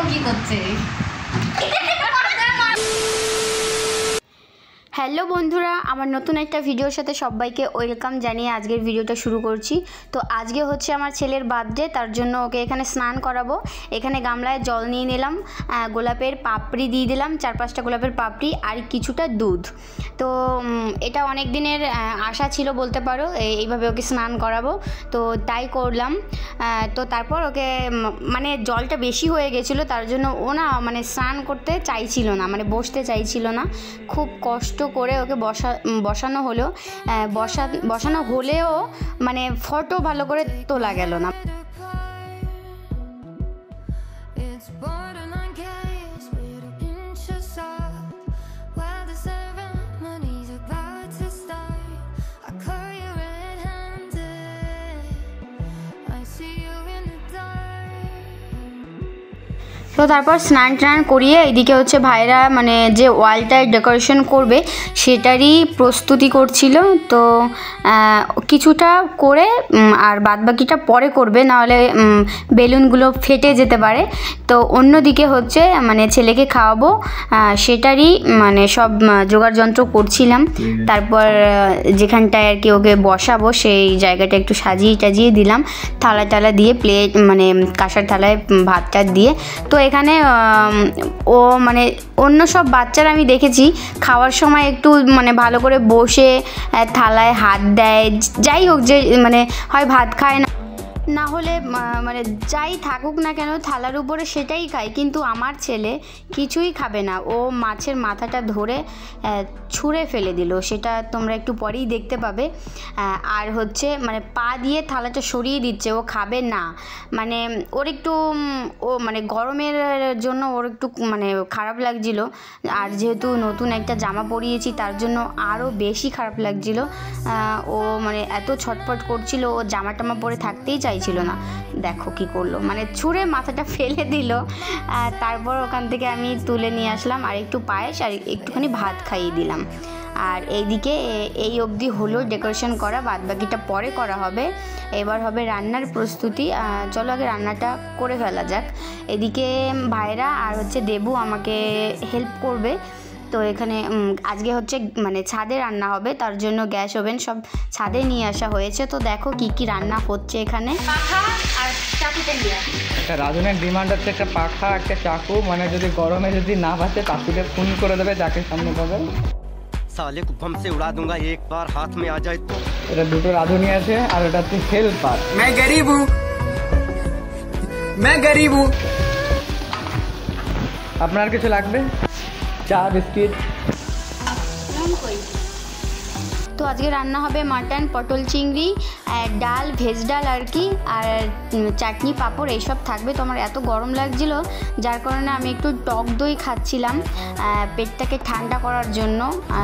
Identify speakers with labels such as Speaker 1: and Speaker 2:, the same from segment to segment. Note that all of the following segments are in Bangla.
Speaker 1: কি করছে। হ্যালো বন্ধুরা, আমার নতুন একটা ভিডিওর সাথে সবাইকে ওয়েলকাম জানিয়ে আজকের ভিডিওটা শুরু করছি। তো আজকে হচ্ছে আমার ছেলের বার্থডে, তার জন্য ওকে এখানে স্নান করাবো। এখানে গামলায় জল নিয়ে নিলাম, গোলাপের পাপড়ি দিয়ে দিলাম, 4-5টা গোলাপের পাপড়ি আর কিছুটা দুধ। তো এটা অনেক দিনের আশা ছিল বলতে পারো, এইভাবে ওকে স্নান করাবো, তো তাই করলাম। তো তারপর ওকে মানে জলটা বেশি হয়ে গেছিলো, তার জন্য ও না মানে স্নান করতে চাইছিল না, মানে বসতে চাইছিল না। খুব কষ্ট করে ওকে বসানো হলো, বসানো হলেও মানে ফটো ভালো করে তোলা গেল না। তো তারপর স্নান টান করিয়ে এইদিকে হচ্ছে ভাইরা মানে যে ওয়ালটায় ডেকোরেশন করবে সেটারই প্রস্তুতি করছিল। তো কিছুটা করে আর বাদবাকিটা পরে করবে, নাহলে বেলুনগুলো ফেটে যেতে পারে। তো অন্যদিকে হচ্ছে মানে ছেলেকে খাওয়াবো সেটারই মানে সব জোগাড় যন্ত্র করছিলাম। তারপর যেখানটায় আর কি ওকে বসাবো সেই জায়গাটা একটু সাজিয়ে দিলাম, থালা দিয়ে, প্লেট মানে কাঁসার থালায় ভাতটা দিয়ে। তো এখানে ও মানে অন্য সব বাচ্চারা আমি দেখেছি খাওয়ার সময় একটু মানে ভালো করে বসে থালায় হাত দেয়, যাই হোক যে মানে হয় ভাত খায় না হলে মানে যাই থাকুক না কেন থালার উপরে সেটাই খায়। কিন্তু আমার ছেলে কিছুই খাবে না, ও মাছের মাথাটা ধরে ছুঁড়ে ফেলে দিল, সেটা তোমরা একটু পরেই দেখতে পাবে। আর হচ্ছে মানে পা দিয়ে থালাটা সরিয়ে দিচ্ছে, ও খাবে না। মানে ওর একটু ও মানে গরমের জন্য ওর একটু মানে খারাপ লাগছিল, আর যেহেতু নতুন একটা জামা পরিয়েছি তার জন্য আরও বেশি খারাপ লাগছিল। ও মানে এত ছটফট করছিল, ও জামা টামা পরে থাকতেই চাইছিল না। দেখো কি করলো, মানে ছুঁড়ে মাথাটা ফেলে দিল। তারপর ওখান থেকে আমি তুলে নিয়ে আসলাম আর একটু পায়েস আর একটুখানি ভাত খাইয়ে দিলাম। আর এইদিকে এই অবধি হলো ডেকোরেশন করা, বাদবাকিটা পরে করা হবে। এবার হবে রান্নার প্রস্তুতি। চলো আগে রান্নাটা করে ফেলা যাক। এদিকে ভাইরা আর হচ্ছে দেবু আমাকে হেল্প করবে। তো এখানে আজকে হচ্ছে মানে ছাদে রান্না হবে, তার জন্য গ্যাস ওভেন সব ছাদে নিয়ে আসা হয়েছে। তো দেখো কি কি রান্না হচ্ছে এখানে। পাখা আর চাকুতে নিয়ে
Speaker 2: একটা রাঁধুনের ডিমান্ড হচ্ছে একটা পাখা একটা চাকু, মানে যদি গরমে যদি না বাঁচে চাকুকে ফোন করে দেবে যাকে সামনে পাবে।
Speaker 3: साले को बम से उड़ा दूंगा एक बार हाथ में आ जाए तो।
Speaker 2: এটা দুটো রাঁধুনি আছে আর এটা হচ্ছে হেল্পার। मैं गरीब हूँ। আপনার কিছু লাগবে? চা বিস্কিট।
Speaker 1: তো আজকে রান্না হবে মাটন, পটল চিংড়ি, ডাল, ভেজ ডাল আর কি, আর চাটনি পাঁপড় এইসব থাকবে। তো আমার এত গরম লাগছিল যার কারণে আমি একটু টক দই খাচ্ছিলাম পেটটাকে ঠান্ডা করার জন্য।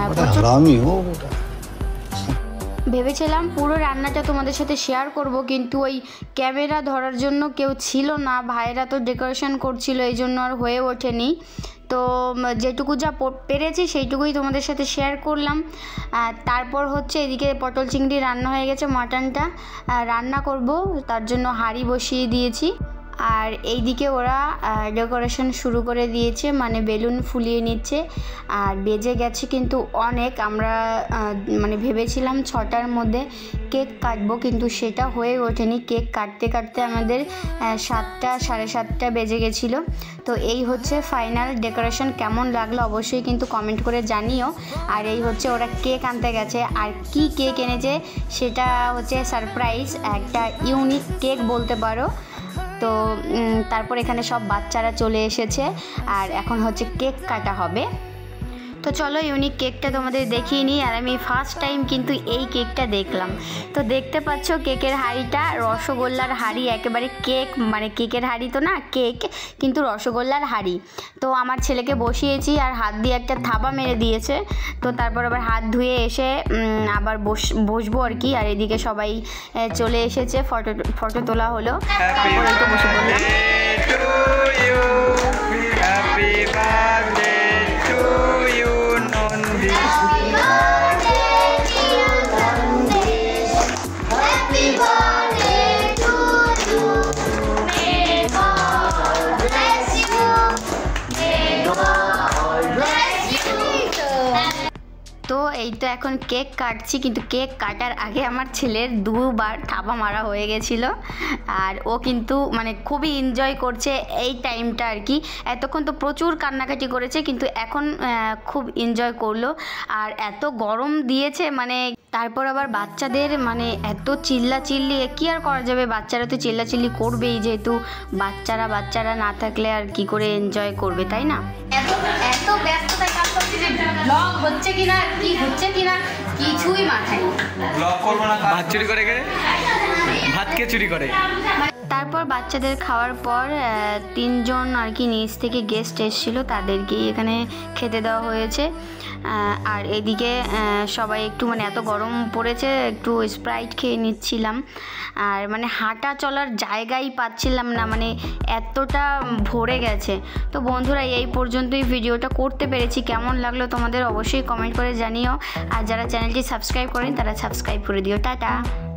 Speaker 1: ভেবেছিলাম পুরো রান্নাটা তোমাদের সাথে শেয়ার করব, কিন্তু ওই ক্যামেরা ধরার জন্য কেউ ছিল না, ভাইয়েরা তো ডেকোরেশন করছিল, এই জন্য আর হয়ে ওঠেনি। তো যেটুকু যা পেরেছি সেইটুকুই তোমাদের সাথে শেয়ার করলাম। তারপর হচ্ছে এদিকে পটল চিংড়ি রান্না হয়ে গেছে, মাটনটা রান্না করব, তার জন্য হাঁড়ি বসিয়ে দিয়েছি। আর এইদিকে ওরা ডেকোরেশন শুরু করে দিয়েছে, মানে বেলুন ফুলিয়ে নিচ্ছে। আর বেজে গেছে কিন্তু অনেক, আমরা মানে ভেবেছিলাম 6টার মধ্যে কেক কাটবো, কিন্তু সেটা হয়ে ওঠেনি। কেক কাটতে কাটতে আমাদের 7টা 7:30 বেজে গেছিলো। তো এই হচ্ছে ফাইনাল ডেকোরেশন। কেমন লাগলো অবশ্যই কিন্তু কমেন্ট করে জানিও। আর এই হচ্ছে ওরা কেক আনতে গেছে, আর কি কেক এনেছে সেটা হচ্ছে সারপ্রাইজ, একটা ইউনিক কেক বলতে পারো। তো তারপর এখানে সব বাচ্চারা চলে এসেছে আর এখন হচ্ছে কেক কাটা হবে। তো চলো ইউনিক কেকটা তোমাদের দেখিয়ে নিই। আর আমি ফার্স্ট টাইম কিন্তু এই কেকটা দেখলাম। তো দেখতে পাচ্ছ কেকের হাঁড়িটা রসগোল্লার হাঁড়ি, একেবারে কেক মানে কেকের হাঁড়ি তো না, কেক কিন্তু রসগোল্লার হাঁড়ি। তো আমার ছেলেকে বসিয়েছি আর হাত দিয়ে একটা থাবা মেরে দিয়েছে। তো তারপর আবার হাত ধুয়ে এসে আবার বসবো আর কি। আর এদিকে সবাই চলে এসেছে, ফটো তোলা হলো, তারপর একটু বসে পড়লাম। তো এই তো এখন কেক কাটছি, কিন্তু কেক কাটার আগে আমার ছেলের 2বার থাবা মারা হয়ে গেছিলো। আর ও কিন্তু মানে খুবই এনজয় করছে এই টাইমটা আর কি। এতক্ষণ তো প্রচুর কান্নাকাটি করেছে, কিন্তু এখন খুব এনজয় করলো। আর এত গরম দিয়েছে মানে, তারপর আবার বাচ্চাদের মানে এত চিল্লাচিল্লি, কি আর করা যাবে, বাচ্চারা তো চিল্লাচিল্লি করবেই, যেহেতু বাচ্চারা না থাকলে আর কি করে এনজয় করবে, তাই না? এত ব্যস্ততায় কাজ করছি যে ব্লগ হচ্ছে কিনা, কি হচ্ছে কিনা কিছুই মাথায় নেই।
Speaker 2: ব্লগ করবো না, ভাত চুরি করে গেলে ভাত কে চুরি করে।
Speaker 1: তারপর বাচ্চাদের খাওয়ার পর 3জন আর কি নিচ থেকে গেস্ট এসেছিলো, তাদেরকেই এখানে খেতে দেওয়া হয়েছে। আর এদিকে সবাই একটু মানে এত গরম পড়েছে, একটু স্প্রাইট খেয়ে নিচ্ছিলাম। আর মানে হাঁটা চলার জায়গাই পাচ্ছিলাম না, মানে এতটা ভরে গেছে। তো বন্ধুরা, এই পর্যন্তই ভিডিওটা করতে পেরেছি। কেমন লাগলো তোমাদের অবশ্যই কমেন্ট করে জানিও। আর যারা চ্যানেলটি সাবস্ক্রাইব করেন তারা সাবস্ক্রাইব করে দিও। টাটা।